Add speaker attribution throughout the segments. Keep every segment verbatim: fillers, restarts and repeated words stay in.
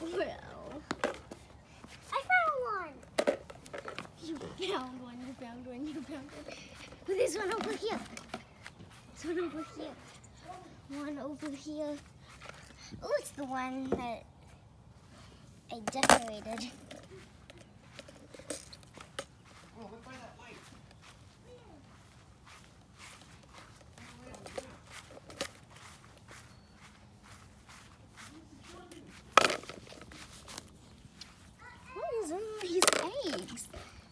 Speaker 1: Well, I found one. You found one, you found one, you found one. Oh, there's one over here. There's one over here. One over here. Oh, it's the one that I decorated.
Speaker 2: Oh, look by that light.
Speaker 1: What is in these eggs?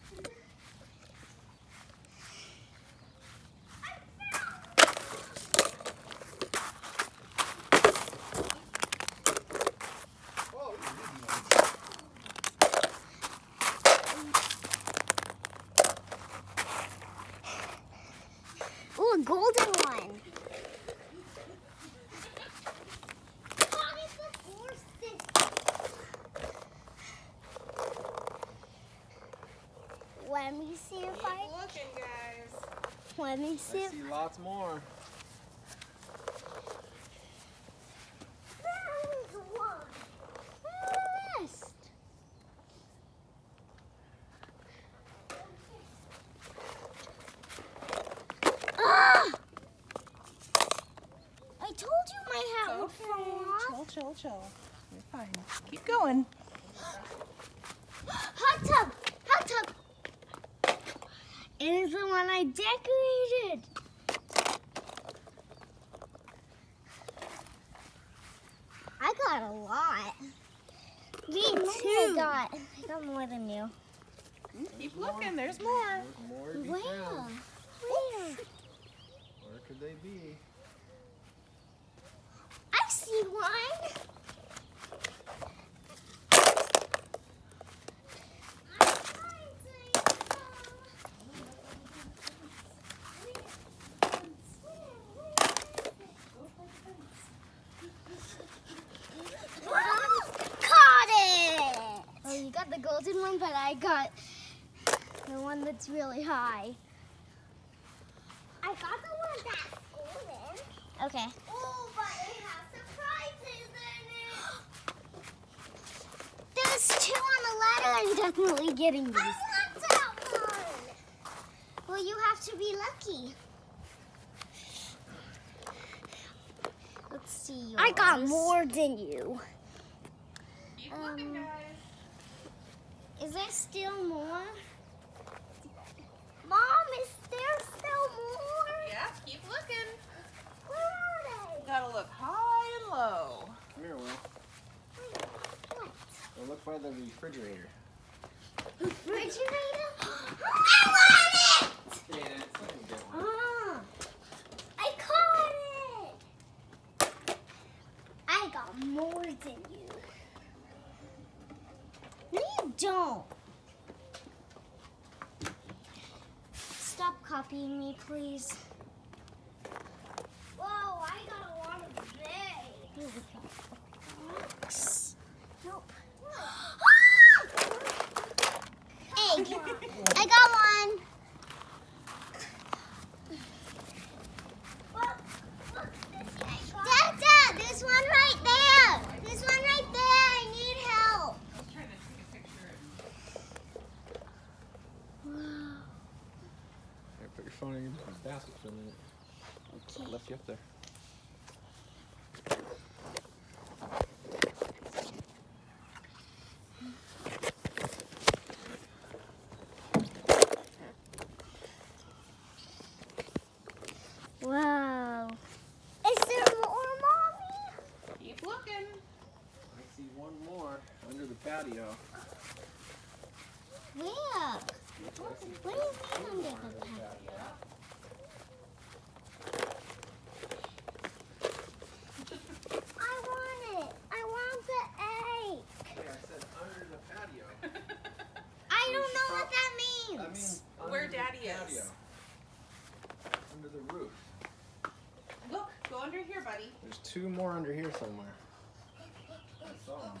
Speaker 1: Oh, a golden one. Let me see if
Speaker 2: Keep
Speaker 1: I.
Speaker 2: looking, guys.
Speaker 1: Let me see
Speaker 2: I
Speaker 1: if.
Speaker 2: see lots more.
Speaker 1: There's one. Where's the rest? Ah! I told you my hat would fall off.
Speaker 2: Chill, chill, chill. You're fine. Keep going.
Speaker 1: Hot tub! Hot tub! It is the one I decorated. I got a lot. Me too. I got, I got more than you.
Speaker 2: Keep looking. There's more.
Speaker 3: There's more to be
Speaker 1: Where?
Speaker 3: found.
Speaker 1: Where?
Speaker 3: Where could they be?
Speaker 1: I see one. Caught it! Oh, you got the golden one, but I got the one that's really high. I got the one that's golden. Okay. Oh, but it has surprises in it. There's two on the ladder. I'm definitely getting these. I want that one. Well, you have to be lucky. Let's see yours. I got more than you.
Speaker 2: Keep
Speaker 1: Um,
Speaker 2: looking, guys.
Speaker 1: Is there still more? Mom, is there still more?
Speaker 2: Yeah, keep looking.
Speaker 1: Where are they?
Speaker 2: Gotta look high and low.
Speaker 3: Come here, Will.
Speaker 1: What?
Speaker 3: Go look by the refrigerator.
Speaker 1: Refrigerator? I want it!
Speaker 3: Yeah, it's not get one.
Speaker 1: Ah, I caught it! I got more than you. No, you don't. Stop copying me, please. Whoa, I got a lot of eggs. Nope. Egg. I got one. Dad, Dad, there's one right there. There's one right there. I need help.
Speaker 2: I was trying to take a picture.
Speaker 3: Here, put your phone in your basket for a minute.
Speaker 1: Okay.
Speaker 3: I left you up there.
Speaker 1: Wow. Is there more, Mommy?
Speaker 2: Keep looking.
Speaker 3: I see one more under the patio.
Speaker 1: Where? What do you mean under the patio? I want it. I want the egg.
Speaker 3: Hey, I said under the patio.
Speaker 1: I don't know what that means.
Speaker 3: That means
Speaker 2: Where
Speaker 3: under the
Speaker 2: Daddy is.
Speaker 3: patio. Under the roof.
Speaker 2: Look, go under here, buddy.
Speaker 3: There's two more under here somewhere. I saw them.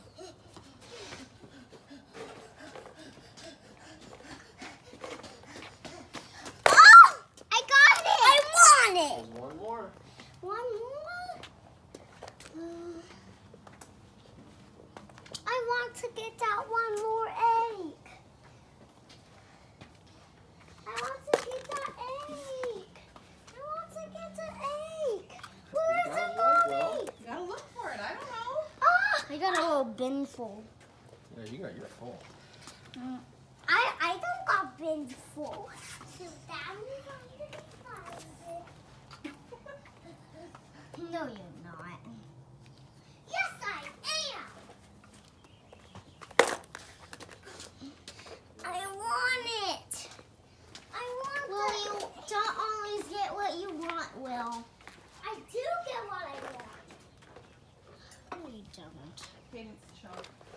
Speaker 1: Oh! I got it! I want it!
Speaker 3: There's one more.
Speaker 1: One more? Uh, I want to get that one more egg. I want to get that egg. I want to get the egg. Where is it, Mommy?
Speaker 2: You gotta look for it. I don't know.
Speaker 1: Ah! I got a little bin full.
Speaker 3: Yeah, you got your full.
Speaker 1: Mm. I I don't got bin full. So that means I'm gonna find it. No, you're not. Yes, I am. I want it. I want Well, the... you don't always get what you want, Will. I do get what I want. No, you don't.
Speaker 2: Cadence, show.